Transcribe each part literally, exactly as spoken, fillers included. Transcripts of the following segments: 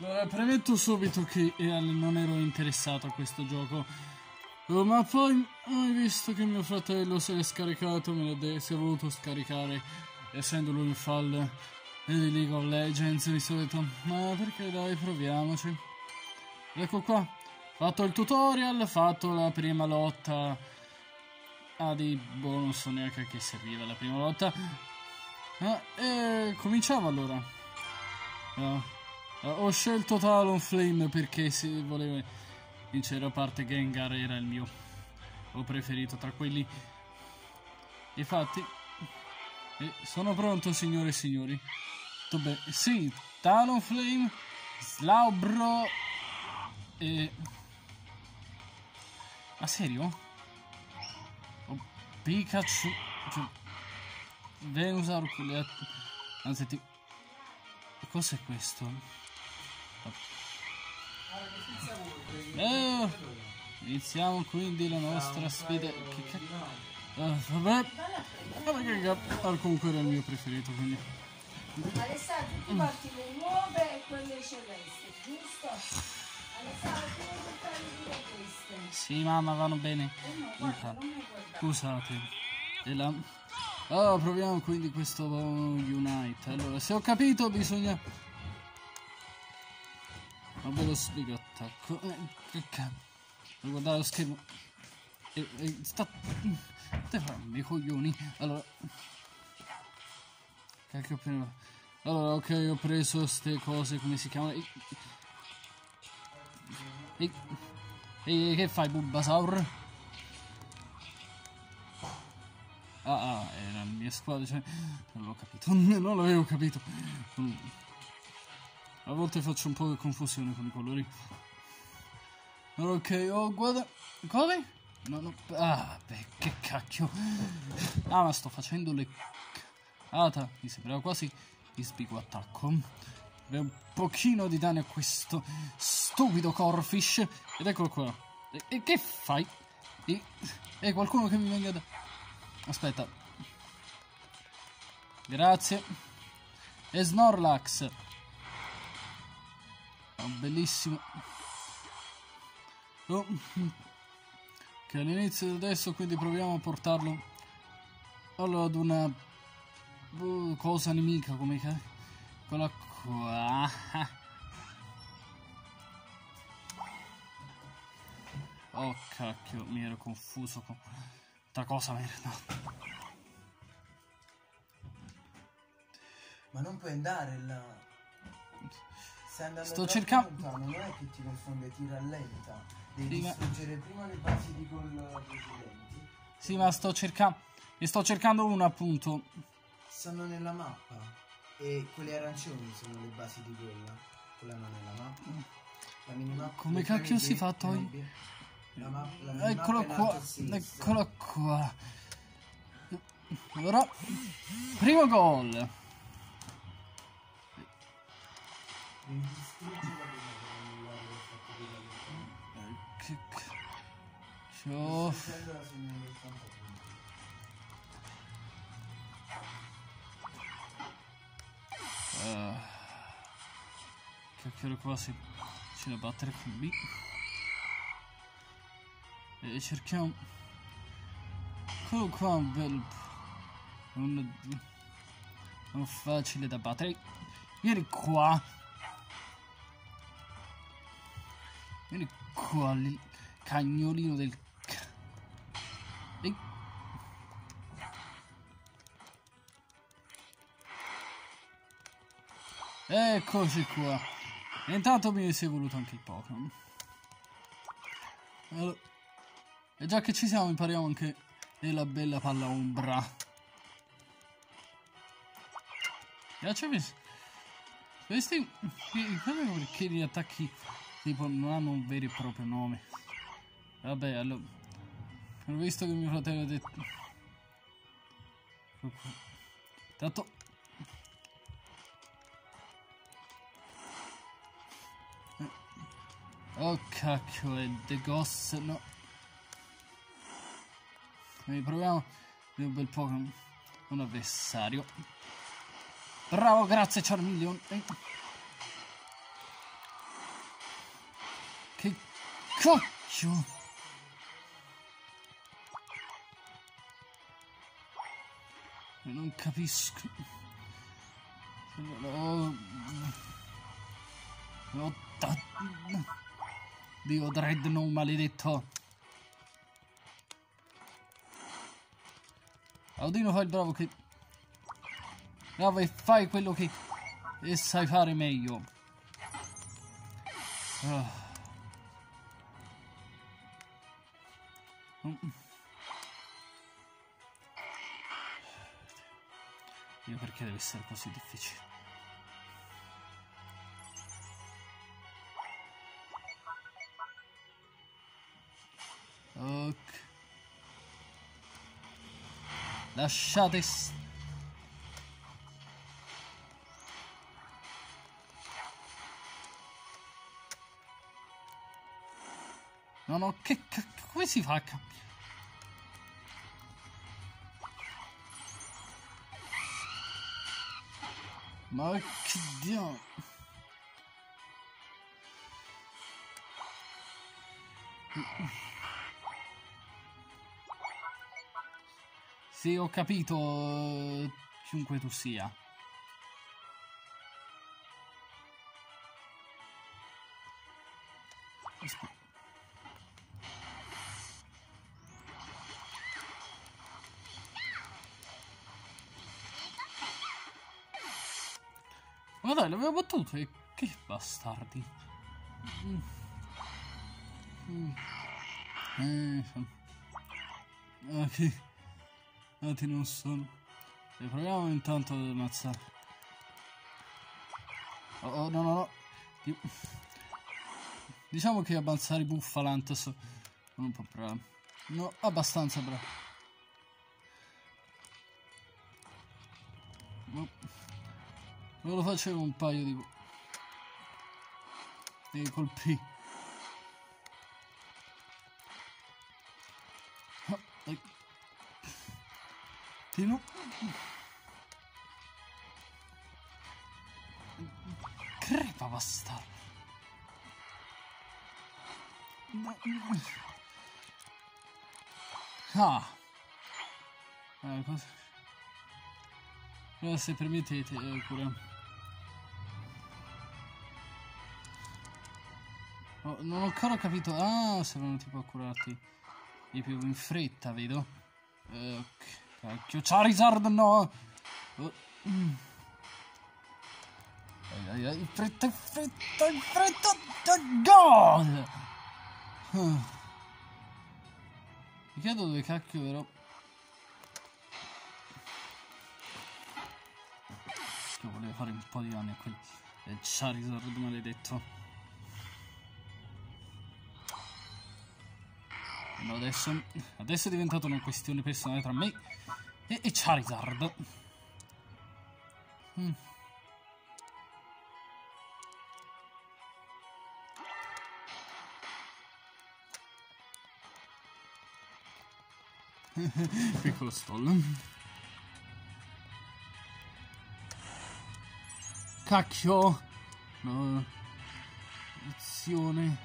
Allora, premetto subito che eh, non ero interessato a questo gioco. Oh, ma poi ho visto che mio fratello se l'è scaricato, me l'ha si è voluto scaricare, essendo lui un fan di League of Legends, di solito. Ma perché dai, proviamoci. Ecco qua. Fatto il tutorial, fatto la prima lotta. Ah, di boh, non so neanche a che serviva la prima lotta. Ah, e cominciamo allora. Uh, uh, ho scelto Talonflame perché se volevo vincere, a parte Gengar era il mio ho preferito tra quelli. Infatti eh, sono pronto, signore e signori. Beh, sì, Talonflame, Slowbro e... Ma serio? Oh, Pikachu, cioè, Venusaur, anzi ti... Cos'è questo? Eh, iniziamo quindi la nostra sfida. Che cazzo? Uh, vabbè. Vabbè, comunque era il mio preferito, quindi. Alessandro, tu parti le nuove e quelle celesti, giusto? Alessandro, tu non portare pure queste. Sì, mamma, vanno bene. Eh no, guarda, non mi guardare. Scusate. E là. Allora, proviamo quindi questo Unite. Allora, se ho capito, bisogna... Vabbè, lo spiego attacco. Eh, che cazzo. Devo guardare lo schermo. E, e sta... Te fammi i coglioni. Allora... Cacchio appena... Allora, ok, ho preso ste cose, come si chiamano? E, e, e che fai, Bulbasaur? Ah, ah, era la mia squadra, cioè, non l'ho capito, non l'avevo capito. A volte faccio un po' di confusione con i colori. Ok, oh, guarda, come? No, no, ah, beh, che cacchio. Ah, ma sto facendo le... Ata, mi sembrava quasi di spigo attacco. Beh, un pochino di danni a questo stupido Corfish. Ed eccolo qua. E, e che fai? E, e qualcuno che mi venga da... Aspetta. Grazie. E Snorlax. Oh, bellissimo. Oh. Che all'inizio di adesso, quindi proviamo a portarlo allora ad una uh, cosa nemica, come che quella qua. Oh cacchio, mi ero confuso con questa cosa merda. Ma non puoi andare là. Stai andando Sto troppo cercando... lontano, non è che ti confonde, ti rallenta. Devi sì, distruggere ma... prima le basi di gol precedenti. Sì, ma sto cercando... Ne sto cercando una, appunto. Sono nella mappa. E quelle arancioni sono le basi di gol. Quella non è la mappa. La minimappa. Come cacchio si fa a togliere? La mappa, la Eccolo qua, eccola qua. Ora, primo gol. Che cacchio. Uh, cacchio, qua si c'è da battere con B. E cerchiamo. Eccolo qua, un bel. Un, un facile da battere. Vieni qua. Vieni qua, il cagnolino del c... Ehi. Eccoci qua. E intanto mi si è voluto anche il Pokémon. Allora, e già che ci siamo, impariamo anche della bella palla ombra. Piace visto? Questi perché gli attacchi tipo non hanno un vero e proprio nome. Vabbè, allora ho visto che mio fratello ha detto tanto. Oh cacchio, è The Ghost, no. Quindi proviamo un bel Pokémon, un avversario. Bravo, grazie Charmeleon. Cacchio! Non capisco. Oh, oh, Dio Dreadnought maledetto. Audino, fai il bravo che... Bravo e fai quello che... E sai fare meglio. Oh. Io perché deve essere così difficile? Ok. Lasciate st- No, no, che cacchio, come si fa a cap- Ma che Dio. Sì, ho capito, chiunque tu sia. Aspetta. Ma dai, l'avevo battuto e che bastardi. Mm. Mm. Eh, ah, che nati non sono. E proviamo intanto ad ammazzare. Oh, oh, no, no, no. Io... Diciamo che avanzare i Buffalant sono un po' bravo. No, abbastanza bravo. No. Me lo facevo un paio di... di colpi. Oh, dai. Tino. Crepa bastardo. Ah. Eh, cosa... No, se permettete, eh, pure... Oh, non ho ancora capito. Ah, servono tipo a curarti di più in fretta, vedo. Ok. Cacchio, Charizard, no! Oh. Mm. Ai, ai, in fretta, in fretta, in fretta! Oh, God! Uh. Mi chiedo dove cacchio però. Che volevo fare un po' di danni a quel Charizard maledetto. No, adesso, adesso è diventata una questione personale tra me e, e Charizard. Mm. Piccolo stall. Cacchio. No. Azione.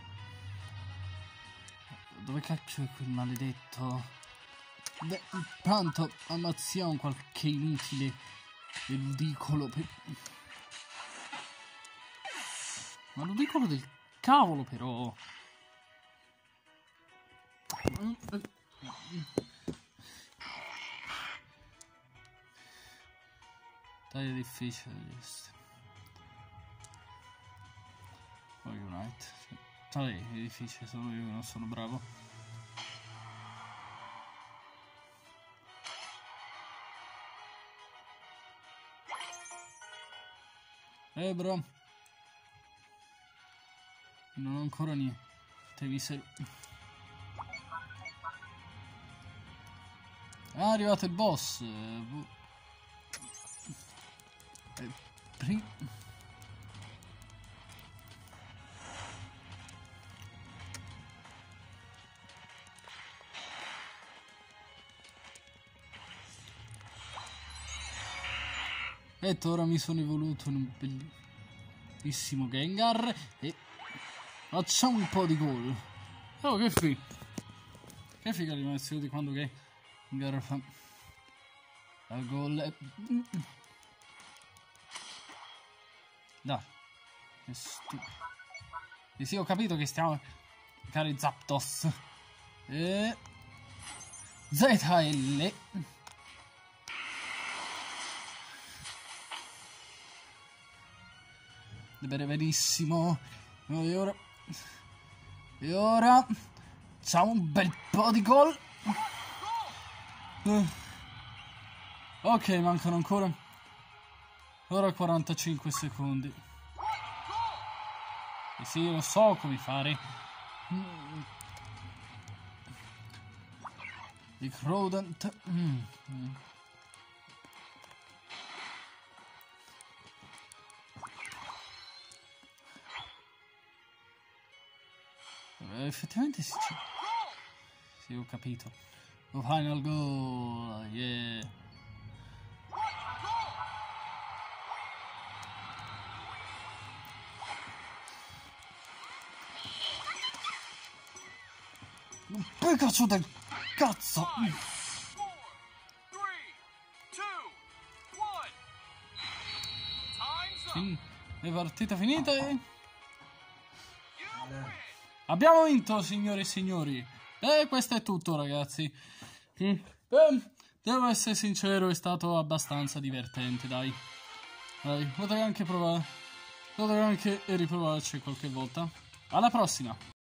Dove cacchio è quel maledetto? Beh, intanto ammazziamo qualche inutile e ludicolo per... Ma ludicolo del cavolo però! Dai, è difficile questo. Poi Unite. Dai, è difficile, sono io che non sono bravo. Eh bro. Non ho ancora niente. Devi ser... Ah, è arrivato il boss. Eh, pri... E ora mi sono evoluto in un bellissimo Gengar e Facciamo un po' di gol. Oh, che figa. Che figa l'animazione di quando che gara fa la gol. È... Dai. Che stupido. Sì, sì, ho capito che stiamo... Cari Zapdos. E... Z L. Bene, benissimo. E ora... E ora... Facciamo un bel po' di gol. Uh. Ok, mancano ancora... Ora quarantacinque secondi. E sì, lo so come fare. Mm. Di Crodent. Mm. Mm. Eh, effettivamente sì. Sì, ho capito. Oh, final goal. Yeah. Un Pikachu del cazzo! Sì, è partita finita e... Abbiamo vinto, signore e signori! E questo è tutto, ragazzi. Mm. Eh, devo essere sincero, è stato abbastanza divertente, dai. Dai, potrei anche provare... Potrei anche riprovarci qualche volta. Alla prossima!